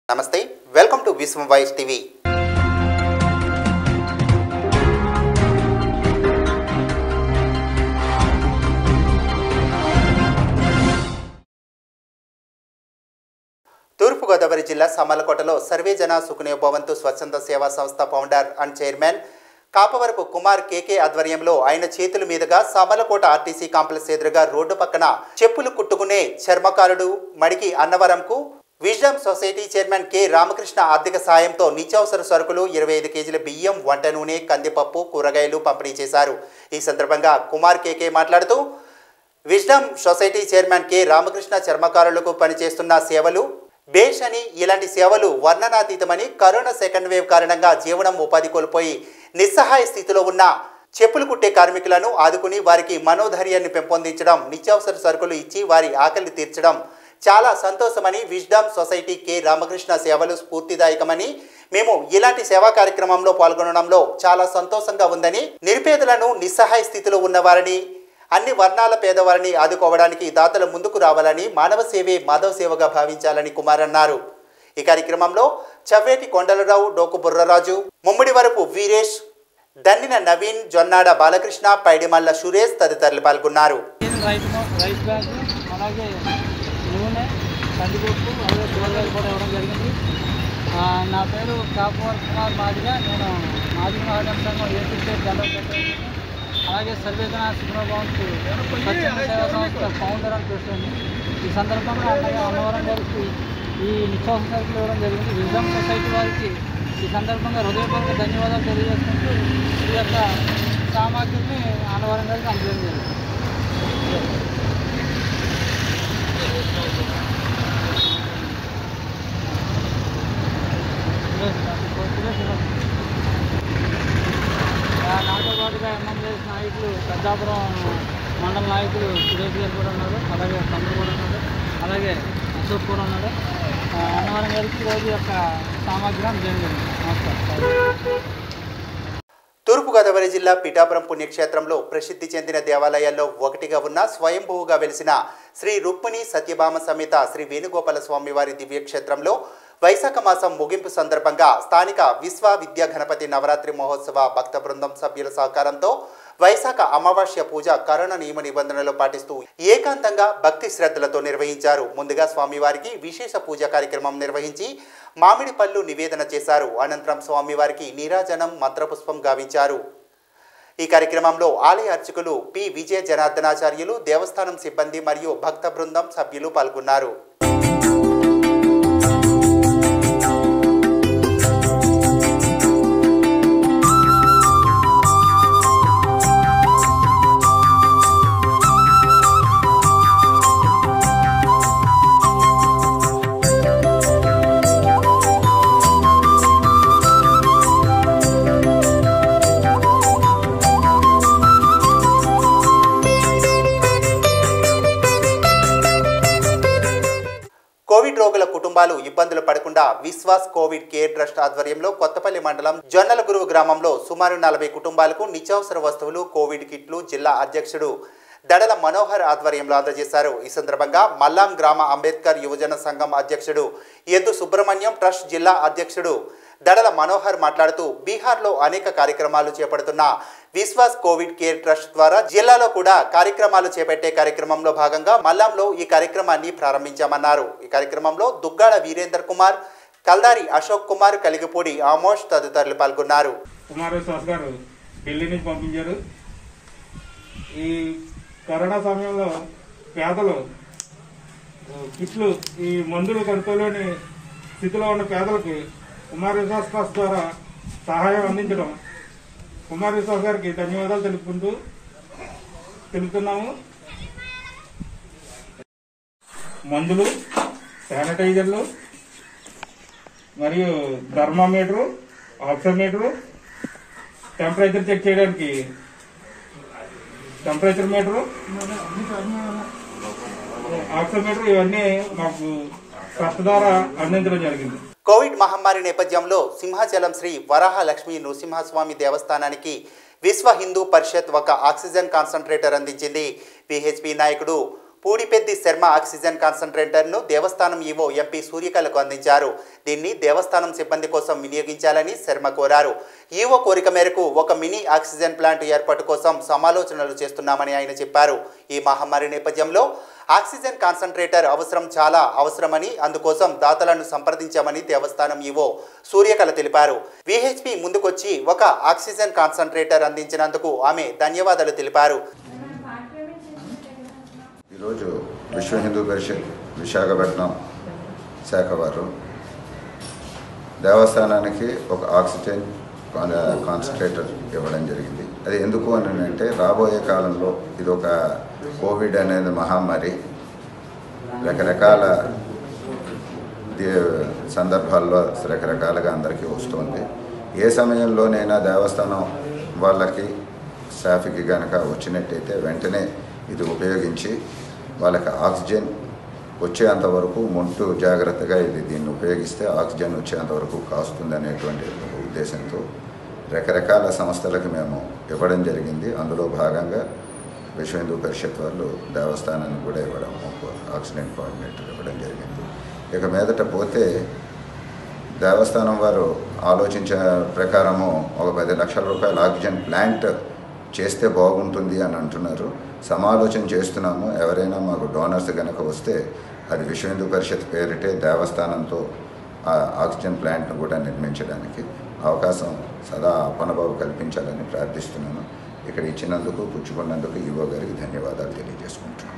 నమస్తే, welcome to Vishwam voice TV. తూర్పుగోదావరి జిల్లా సామర్లకోటలో survey జన సుఖినో భవంతు స్వచ్ఛంద సేవా సంస్థ founder and chairman Kapavarapu Kumar కేకే ఆధ్వర్యంలో ఆయన చేతుల మీదుగా సామర్లకోట ఆర్టీసీ కాంప్లెక్స్ ఎదురుగా రోడ్డు పక్కన చెప్పులు కుట్టుకునే చర్మకారుడు మడికి అన్నవరంకు wisdom society chairman K Ramakrishna ఆర్థిక సాయంతో నిత్యావసర సరుకులు 25 కేజీల బియ్యం, వంట నూనె, కందిపప్పు, కూరగాయలు పంపిణీ చేశారు. ఈ సందర్భంగా కుమార్ కేకే మాట్లాడుతూ wisdom society chairman K Ramakrishna చర్మకారులకు పనిచేస్తున్న సేవలు బేష్ అని, ఇలాంటి సేవలు వర్ణనాతీతమని, కరోనా సెకండ్ వేవ్ కారణంగా జీవనం ఉపాధి కోల్పోయి నిస్సహాయ స్థితిలో ఉన్న చెప్పులు కుట్టే కార్మికులను ఆదుకుని వారికి మనోధైర్యాన్ని పెంపొందించడం, నిత్యావసర సరుకులు ఇచ్చి వారి ఆకలి తీర్చడం చాలా సంతోషమని, విజ్డమ్ సొసైటీ కె రామకృష్ణ సేవలు స్ఫూర్తిదాయకమని, మేము ఇలాంటి సేవా కార్యక్రమంలో పాల్గొనడంలో చాలా సంతోషంగా ఉందని, నిరుపేదలను, నిస్సహాయ స్థితిలో ఉన్నవారిని, అన్ని వర్ణాల పేదవారిని ఆదుకోవడానికి దాతలు ముందుకు రావాలని, మానవ సేవే మాధవ సేవగా భావించాలని కుమార్ అన్నారు. ఈ కార్యక్రమంలో చవ్వేటి కొండలరావు, డోకు బుర్రరాజు, ముమ్మిడివరపు వీరేష్, దన్నిన నవీన్, జొన్నాడ బాలకృష్ణ, పైడిమల్ల సురేష్ తదితరులు పాల్గొన్నారు. నూనె, కందిపప్పు, అలాగే కూరగాయలు కూడా ఇవ్వడం జరిగింది. నా పేరు కాపవర్ కుమార్ మాదిగా. నేను మాదిగ మహాజన సంఘం ఏపీ స్టేట్ జనరల్ సెక్రటరీ, అలాగే సర్వేజన సుఖినో భవంతు స్వచ్ఛంద సేవా సంస్థ ఫౌండర్ అని ప్రెసిడెంట్. ఈ సందర్భంగా అన్నవరం గారికి ఈ నిత్యావసర సరుకులు ఇవ్వడం జరిగింది. విజ్డమ్ సొసైటీ వారికి ఈ సందర్భంగా హృదయపూర్వక ధన్యవాదాలు తెలియజేసుకుంటూ ఈ యొక్క సామాగ్రిని అన్నవరం గారికి అందజేయడం జరిగింది. నాతో పాటుగా ఎంఎంఎస్ నాయకులు, పెద్దాపురం మండల నాయకులు సురేష్ గారు కూడా ఉన్నారు, అలాగే తమ్ముడు కూడా ఉన్నారు, అలాగే అశోక్ కూడా ఉన్నారు. అన్నవరం గారికి ఈరోజు యొక్క సామాగ్రి అందజేయండి. నమస్కారం. తూర్పుగోదావరి జిల్లా పిఠాపురం పుణ్యక్షేత్రంలో ప్రసిద్ధి చెందిన దేవాలయాల్లో ఒకటిగా ఉన్న స్వయంభూగా వెలిసిన శ్రీ రుక్మిణి సత్యభామ సమేత శ్రీ వేణుగోపాల స్వామి వారి దివ్యక్షేత్రంలో వైశాఖ మాసం ముగింపు సందర్భంగా స్థానిక విశ్వ విద్యా గణపతి నవరాత్రి మహోత్సవ భక్త బృందం సభ్యుల సహకారంతో వైశాఖ అమావాస్య పూజ కరోనా నియమ నిబంధనలు పాటిస్తూ ఏకాంతంగా భక్తి శ్రద్ధలతో నిర్వహించారు. ముందుగా స్వామివారికి విశేష పూజా కార్యక్రమం నిర్వహించి మామిడి పళ్ళు నివేదన చేశారు. అనంతరం స్వామివారికి నీరాజనం, మంత్రపుష్పం గావించారు. ఈ కార్యక్రమంలో ఆలయ అర్చకులు పి విజయ జనార్దనాచార్యులు, దేవస్థానం సిబ్బంది మరియు భక్త బృందం సభ్యులు పాల్గొన్నారు. కోవిడ్ రోగుల కుటుంబాలు ఇబ్బందులు పడకుండా విశ్వాస్ కోవిడ్ కేర్ ట్రస్ట్ ఆధ్వర్యంలో కొత్తపల్లి మండలం జొన్నలగురువు గ్రామంలో సుమారు 40 కుటుంబాలకు నిత్యావసర వస్తువులు, కోవిడ్ కిట్లు జిల్లా అధ్యక్షుడు దడల మనోహర్ ఆధ్వర్యంలో అందజేశారు. ఈ సందర్భంగా మల్లాం గ్రామ అంబేద్కర్ యువజన సంఘం అధ్యక్షుడు ఎద్దు సుబ్రహ్మణ్యం, ట్రస్ట్ జిల్లా అధ్యక్షుడు దడల మనోహర్ మాట్లాడుతూ బీహార్లో అనేక కార్యక్రమాలు చేపడుతున్న విశ్వాస్ కోవిడ్ కేర్ ట్రస్ట్ ద్వారా జిల్లాలో కూడా కార్యక్రమాలు చేపట్టే కార్యక్రమంలో భాగంగా మల్లాంలో ఈ కార్యక్రమాన్ని ప్రారంభించామన్నారు. ఈ కార్యక్రమంలో దుగ్గాడ వీరేందర్ కుమార్, కల్దారి అశోక్ కుమార్, కలిగిపూడి ఆమోష్ తదితరులు పాల్గొన్నారు. కుమార్ గారు ఢిల్లీ నుంచి పంపించారు. ఈ కరోనా సమయంలో పేదలు కిట్లు, ఈ మందులు కొనుక్కోలేని స్థితిలో ఉన్న పేదలకు కుమార్ విశ్వాస్ ట్రస్ట్ ద్వారా సహాయం అందించడం కుమార్ విశ్వాస్ గారికి ధన్యవాదాలు తెలుపుతున్నాము. మందులు, శానిటైజర్లు మరియు థర్మామీటరు, ఆక్సిమీటరు, టెంపరేచర్ చెక్ చేయడానికి టెంపరేచర్ మీటరు, ఆక్సిమీటర్, ఇవన్నీ మాకు ట్రస్ట్ ద్వారా అందించడం జరిగింది. కోవిడ్ మహమ్మారి నేపథ్యంలో సింహాచలం శ్రీ వరాహ లక్ష్మీ నృసింహస్వామి దేవస్థానానికి విశ్వ హిందూ పరిషత్ ఒక ఆక్సిజన్ కాన్సంట్రేటర్ అందించింది. విహెచ్పి నాయకుడు పూడిపెద్ది శర్మ ఆక్సిజన్ కాన్సంట్రేటర్ను దేవస్థానం ఈవో ఎంపీ సూర్యకళకు అందించారు. దీన్ని దేవస్థానం సిబ్బంది కోసం వినియోగించాలని శర్మ కోరారు. ఈవో కోరిక మేరకు ఒక మినీ ఆక్సిజన్ ప్లాంట్ ఏర్పాటు కోసం సమాలోచనలు చేస్తున్నామని ఆయన చెప్పారు. ఈ మహమ్మారి నేపథ్యంలో ఆక్సిజన్ కాన్సంట్రేటర్ చాలా అవసరమని, అందుకోసం దాతలను సంప్రదించామని దేవస్థానం ఈవో సూర్యకళ తెలిపారు. విహెచ్పి ముందుకొచ్చి ఒక ఆక్సిజన్ కాన్సంట్రేటర్ అందించినందుకు ఆమె ధన్యవాదాలు తెలిపారు. ఈరోజు విశ్వ హిందూ పరిషత్ విశాఖపట్నం శాఖ వారు దేవస్థానానికి ఒక ఆక్సిజన్ కాన్సంట్రేటర్ ఇవ్వడం జరిగింది. అది ఎందుకు అని అంటే రాబోయే కాలంలో ఇది ఒక కోవిడ్ అనేది మహమ్మారి రకరకాల సందర్భాల్లో రకరకాలుగా అందరికీ వస్తుంది. ఏ సమయంలోనైనా దేవస్థానం వాళ్ళకి స్టాఫ్కి కనుక వచ్చినట్టయితే వెంటనే ఇది ఉపయోగించి వాళ్ళకి ఆక్సిజన్ వచ్చేంతవరకు ముందు జాగ్రత్తగా దీన్ని ఉపయోగిస్తే ఆక్సిజన్ వచ్చేంతవరకు కాస్తుంది అనేటువంటి ఉద్దేశంతో రకరకాల సంస్థలకు మేము ఇవ్వడం జరిగింది. అందులో భాగంగా విశ్వ హిందూ పరిషత్ వాళ్ళు దేవస్థానానికి కూడా ఇవ్వడం, ఆక్సిజన్ కోఆర్డినేటర్ ఇవ్వడం జరిగింది. ఇక మీదట పోతే దేవస్థానం వారు ఆలోచించే ప్రకారము ఒక 10 లక్షల రూపాయల ఆక్సిజన్ ప్లాంట్ చేస్తే బాగుంటుంది అని అంటున్నారు. సమాలోచన చేస్తున్నాము. ఎవరైనా మాకు డోనర్స్ కనుక వస్తే అది విశ్వ హిందూ పరిషత్ పేరిటే దేవస్థానంతో ఆక్సిజన్ ప్లాంట్ను కూడా నిర్మించడానికి అవకాశం సదా అప్పనబాబు కల్పించాలని ప్రార్థిస్తున్నాను. ఇక్కడ ఇచ్చినందుకు, పుచ్చుకున్నందుకు ఈవో గారికి ధన్యవాదాలు తెలియజేసుకుంటున్నాను.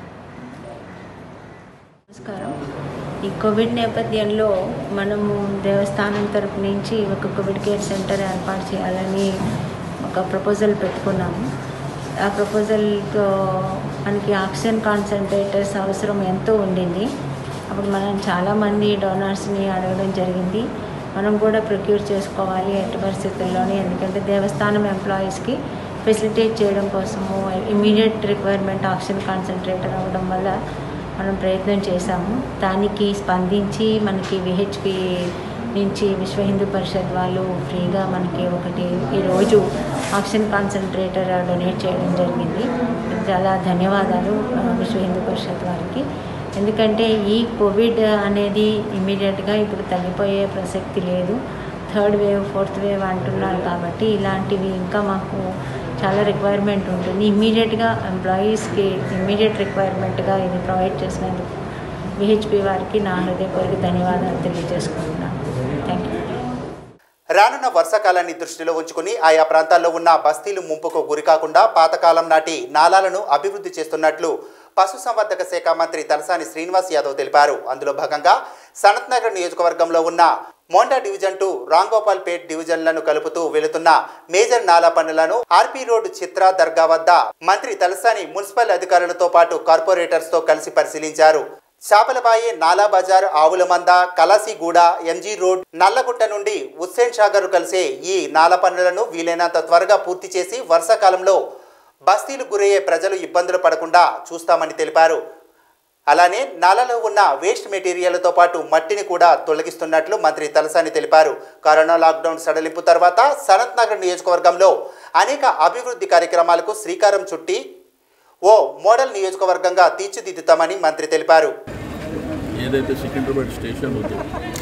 నమస్కారం. ఈ కోవిడ్ నేపథ్యంలో మనము దేవస్థానం తరపు నుంచి ఒక కోవిడ్ కేర్ సెంటర్ ఏర్పాటు చేయాలని ఒక ప్రపోజల్ పెట్టుకున్నాము. ఆ ప్రపోజల్తో మనకి ఆక్సిజన్ కాన్సంట్రేటర్స్ అవసరం ఎంతో ఉండింది. అప్పుడు మనం చాలామంది డోనర్స్ని అడగడం జరిగింది. మనం కూడా ప్రొక్యూర్ చేసుకోవాలి ఎట్టి పరిస్థితుల్లోనే, ఎందుకంటే దేవస్థానం ఎంప్లాయీస్కి ఫెసిలిటేట్ చేయడం కోసము ఇమీడియట్ రిక్వైర్మెంట్ ఆక్సిజన్ కాన్సంట్రేటర్ అవ్వడం వల్ల మనం ప్రయత్నం చేశాము. దానికి స్పందించి మనకి విహెచ్పి నుంచి విశ్వ హిందూ పరిషత్ వాళ్ళు ఫ్రీగా మనకి ఒకటి ఈరోజు ఆక్సిజన్ కాన్సంట్రేటర్ డొనేట్ చేయడం జరిగింది. చాలా ధన్యవాదాలు విశ్వ హిందూ పరిషత్ వారికి. ఎందుకంటే ఈ కోవిడ్ అనేది ఇమీడియట్గా ఇప్పుడు తగ్గిపోయే ప్రసక్తి లేదు. 3rd వేవ్ 4th వేవ్ అంటున్నారు కాబట్టి ఇలాంటివి ఇంకా మాకు చాలా రిక్వైర్మెంట్ ఉంటుంది. ఇమ్మీడియట్గా ఎంప్లాయీస్కి ఇమ్మీడియట్ రిక్వైర్మెంట్గా ఇది ప్రొవైడ్ చేసినందుకు విహెచ్పి వారికి నా హృదయపూర్వక ధన్యవాదాలు తెలియజేసుకుంటున్నాను. Thank you. రానున్న వర్షాకాలాన్ని దృష్టిలో ఉంచుకుని ఆయా ప్రాంతాల్లో ఉన్న బస్తీలు ముంపుకు గురికాకుండా పాతకాలం నాటి నాలాలను అభివృద్ధి చేస్తున్నట్లు పశుసంవర్ధక శాఖ మంత్రి తలసాని శ్రీనివాస్ యాదవ్ తెలిపారు. అందులో భాగంగా సనత్ నగర్ నియోజకవర్గంలో ఉన్న మోండా డివిజన్ 2 రాంగోపాల్పేట్ డివిజన్లను కలుపుతూ వెళుతున్న మేజర్ నాలా పనులను ఆర్పీ రోడ్ చిత్రా దర్గా వద్ద మంత్రి తలసాని మున్సిపల్ అధికారులతో పాటు కార్పొరేటర్స్తో కలిసి పరిశీలించారు. చాపలబాయి, నాలా బజార్, ఆవులమంద, కలాసిగూడ, ఎంజీ రోడ్, నల్లగుట్ట నుండి హుస్సేన్ సాగర్ కలిసే ఈ నాలా పనులను వీలైనంత త్వరగా పూర్తి చేసి వర్షాకాలంలో బస్తీలు గురయ్యే ప్రజలు ఇబ్బందులు పడకుండా చూస్తామని తెలిపారు. అలానే నాలలో ఉన్న వేస్ట్ మెటీరియల్తో పాటు మట్టిని కూడా తొలగిస్తున్నట్లు మంత్రి తలసాని తెలిపారు. కరోనా లాక్డౌన్ సడలింపు తర్వాత సనత్ నగర్ నియోజకవర్గంలో అనేక అభివృద్ధి కార్యక్రమాలకు శ్రీకారం చుట్టి ఓ మోడల్ నియోజకవర్గంగా తీర్చిదిద్దుతామని మంత్రి తెలిపారు. ఏదైతే సికింద్రాబాద్ స్టేషన్ ఉందో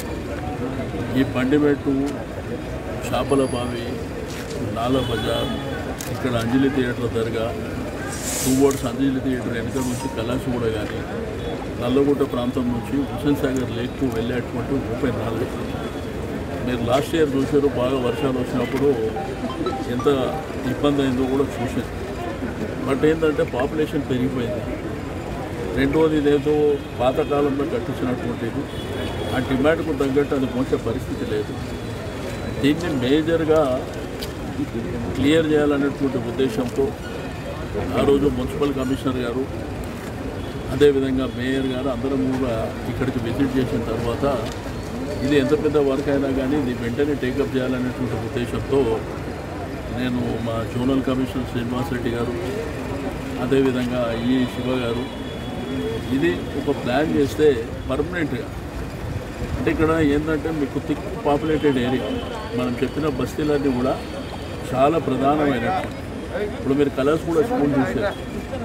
ఈ బండిమెట్టు, చాపలబావి, నాలా బజార్, ఇక్కడ అంజలి థియేటర్ దర్గా, టూవర్డ్స్ అంజలి థియేటర్ వెనుక నుంచి కలాసిగూడ కానీ నల్లగుట్ట ప్రాంతం నుంచి హుస్సేన్ సాగర్ లేక్కు వెళ్ళేటువంటి ఓపెన్ రాలేదు. మీరు లాస్ట్ ఇయర్ చూసారు, బాగా వర్షాలు వచ్చినప్పుడు ఎంత ఇబ్బంది అయిందో కూడా చూసారు. బట్ ఏంటంటే పాపులేషన్ పెరిగిపోయింది. రెండోది ఇదేదో పాతకాలంలో కట్టించినటువంటిది ఆ డిమాండ్కు తగ్గట్టు అది మోసే పరిస్థితి లేదు. దీన్ని మేజర్గా క్లియర్ చేయాలనేటువంటి ఉద్దేశంతో ఆ రోజు మున్సిపల్ కమిషనర్ గారు, అదేవిధంగా మేయర్ గారు అందరం కూడా ఇక్కడికి విజిట్ చేసిన తర్వాత ఇది ఎంత పెద్ద వర్క్ అయినా కానీ ఇది వెంటనే టేకప్ చేయాలనేటువంటి ఉద్దేశంతో నేను మా జోనల్ కమిషనర్ శ్రీనివాస్ రెడ్డి గారు, అదేవిధంగా ఈ శివ గారు ఇది ఒక ప్లాన్ చేస్తే పర్మనెంట్గా, అంటే ఇక్కడ ఏంటంటే మీకు థిక్ పాపులేటెడ్ ఏరియా, మనం చెప్పిన బస్తీలన్నీ కూడా చాలా ప్రధానమైనటువంటి. ఇప్పుడు మీరు కలర్స్ కూడా స్కూల్ చూసారు,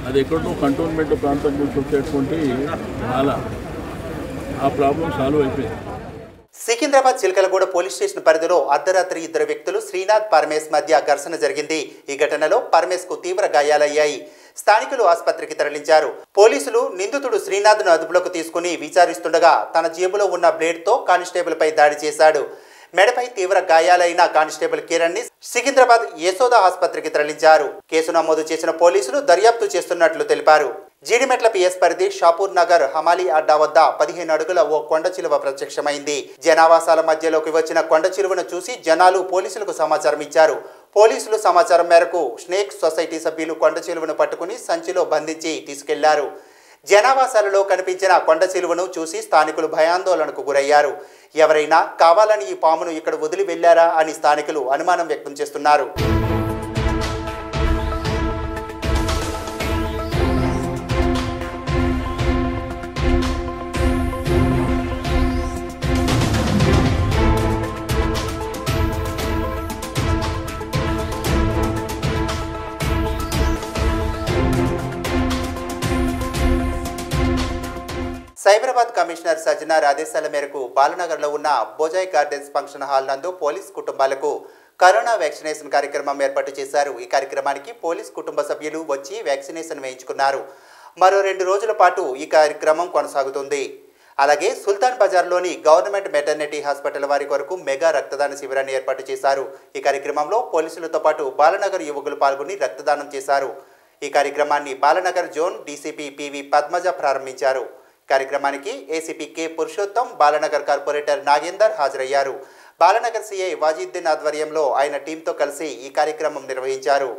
అది ఎక్కడో కంటోన్మెంట్ ప్రాంతం నుంచి వచ్చేటువంటి నాలా ఆ ప్రాబ్లం సాల్వ్ అయిపోయింది. సికింద్రాబాద్ చిలకలగూడ పోలీస్ స్టేషన్ పరిధిలో అర్ధరాత్రి ఇద్దరు వ్యక్తులు శ్రీనాథ్ పరమేశ్ మధ్య ఘర్షణ జరిగింది. ఈ ఘటనలో పరమేశ్ కు తీవ్ర గాయాలయ్యాయి. స్థానికులు ఆసుపత్రికి తరలించారు. పోలీసులు నిందితుడు శ్రీనాథ్ను అదుపులోకి తీసుకుని విచారిస్తుండగా తన జేబులో ఉన్న బ్లేడ్తో కానిస్టేబుల్ పై దాడి చేశాడు. మెడపై తీవ్ర గాయాలైన కానిస్టేబుల్ కిరణ్ ని సికింద్రాబాద్ యశోద ఆసుపత్రికి తరలించారు. కేసు నమోదు చేసిన పోలీసులు దర్యాప్తు చేస్తున్నట్లు తెలిపారు. జీడిమెట్ల పిఎస్ పరిధి షాపూర్ నగర్ హమాలి అడ్డా వద్ద 15 అడుగుల ఓ కొండ చిలువ ప్రత్యక్షమైంది. జనావాసాల మధ్యలోకి వచ్చిన కొండ చిలువను చూసి జనాలు పోలీసులకు సమాచారం ఇచ్చారు. పోలీసులు సమాచారం మేరకు స్నేక్ సొసైటీ సభ్యులు కొండ చిలువను పట్టుకుని సంచిలో బంధించి తీసుకెళ్లారు. జనావాసాలలో కనిపించిన కొండ చిలువను చూసి స్థానికులు భయాందోళనకు గురయ్యారు. ఎవరైనా కావాలని ఈ పామును ఇక్కడ వదిలి వెళ్లారా అని స్థానికులు అనుమానం వ్యక్తం చేస్తున్నారు. సైబరాబాద్ కమిషనర్ సజ్జనార్ ఆదేశాల మేరకు బాలనగర్లో ఉన్న బోజాయ్ గార్డెన్స్ ఫంక్షన్ హాల్ నందు పోలీస్ కుటుంబాలకు కరోనా వ్యాక్సినేషన్ కార్యక్రమం ఏర్పాటు చేశారు. ఈ కార్యక్రమానికి పోలీస్ కుటుంబ సభ్యులు వచ్చి వ్యాక్సినేషన్ వేయించుకున్నారు. మరో 2 రోజుల పాటు ఈ కార్యక్రమం కొనసాగుతుంది. అలాగే సుల్తాన్ బజార్లోని గవర్నమెంట్ మెటర్నిటీ హాస్పిటల్ వారి కొరకు మెగా రక్తదాన శిబిరాన్ని ఏర్పాటు చేశారు. ఈ కార్యక్రమంలో పోలీసులతో పాటు బాలనగర్ యువకులు పాల్గొని రక్తదానం చేశారు. ఈ కార్యక్రమాన్ని Balanagar zone DCP PV Padmaja ప్రారంభించారు. కార్యక్రమానికి ACP K Purushottam, Balanagar corporator Nagender హాజరయ్యారు. బాలనగర్ సీఐ వాజిద్దీన్ ఆధ్వర్యంలో ఆయన టీంతో కలిసి ఈ కార్యక్రమం నిర్వహించారు.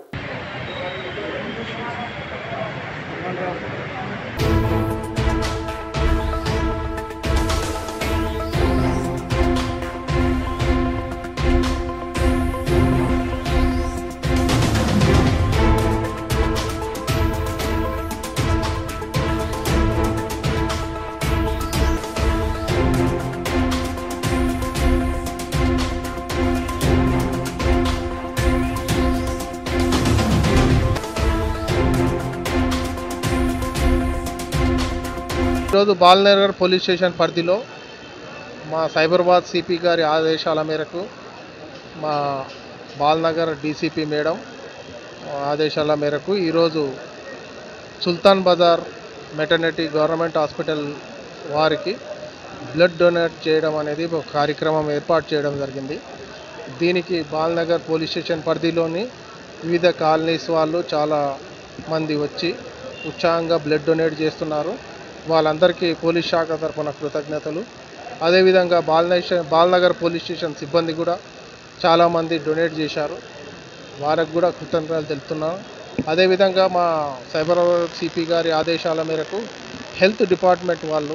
ఈరోజు బాలనగర్ పోలీస్ స్టేషన్ పరిధిలో మా సైబరాబాద్ సిపి గారి ఆదేశాల మేరకు మా బాలనగర్ డీసీపీ మేడం ఆదేశాల మేరకు ఈరోజు Sultan Bazar maternity government hospital వారికి బ్లడ్ డొనేట్ చేయడం అనేది ఒక కార్యక్రమం ఏర్పాటు చేయడం జరిగింది. దీనికి బాలనగర్ పోలీస్ స్టేషన్ పరిధిలోని వివిధ కాలనీస్ వాళ్ళు చాలా మంది వచ్చి ఉత్సాహంగా బ్లడ్ డొనేట్ చేస్తున్నారు. వాళ్ళందరికీ పోలీస్ శాఖ తరఫున కృతజ్ఞతలు. అదేవిధంగా బాలనగర్ పోలీస్ స్టేషన్ సిబ్బంది కూడా చాలామంది డొనేట్ చేశారు. వారికి కూడా కృతజ్ఞతలు తెలుపుతున్నాను. అదేవిధంగా మా సైబరాబాద్ సిపి గారి ఆదేశాల మేరకు హెల్త్ డిపార్ట్మెంట్ వాళ్ళు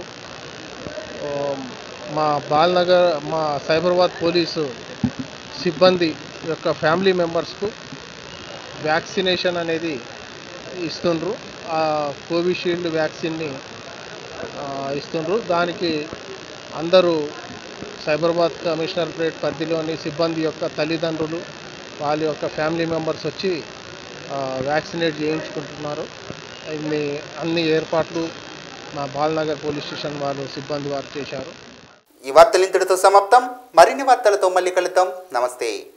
మా సైబరాబాద్ పోలీసు సిబ్బంది యొక్క ఫ్యామిలీ మెంబర్స్కు వ్యాక్సినేషన్ అనేది ఇస్తుండ్రు. ఆ కోవిషీల్డ్ వ్యాక్సిన్ని ఇస్తుండ్రు. దానికి అందరూ సైబరాబాద్ కమిషనరేట్ పరిధిలోని సిబ్బంది యొక్క తల్లిదండ్రులు వాళ్ళ యొక్క ఫ్యామిలీ మెంబర్స్ వచ్చి వ్యాక్సినేట్ చేయించుకుంటున్నారు. అన్ని ఏర్పాట్లు మా బాలనగర్ పోలీస్ స్టేషన్ వాళ్ళు సిబ్బంది వారు చేశారు. ఈ వార్తలు ఇంతటితో సమాప్తం. మరిన్ని వార్తలతో మళ్ళీ కలుద్దాం. నమస్తే.